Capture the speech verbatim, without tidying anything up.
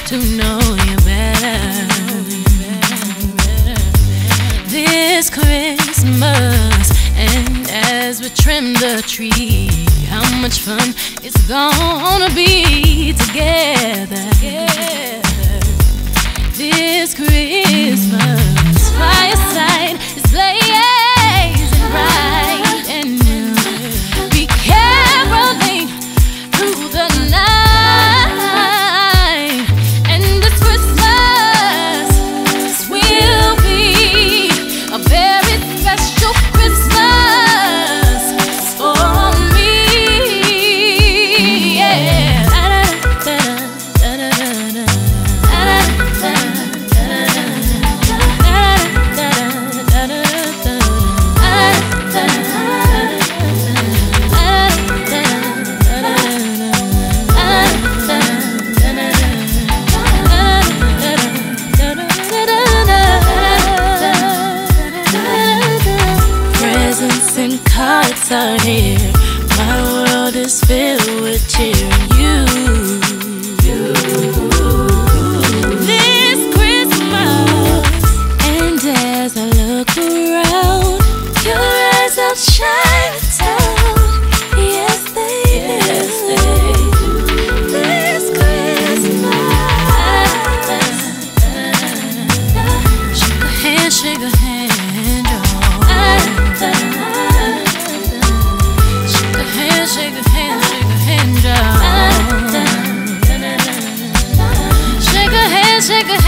to know you better. This Christmas, and as we trim the tree, how much fun it's gonna be together. This Christmas, fireside is blazing bright, and we'll be caroling through the night. And this Christmas will be a very special Christmas for me. Yeah. Presents and cards are here. My world is filled with cheer. You, you, this Christmas. And as I look around, your eyes outshine the town. Yes, they yes, do. They do. This Christmas. Shake a hand, shake a hand, oh. Shake a hand, shake a hand, oh. Shake a hand, shake a hand.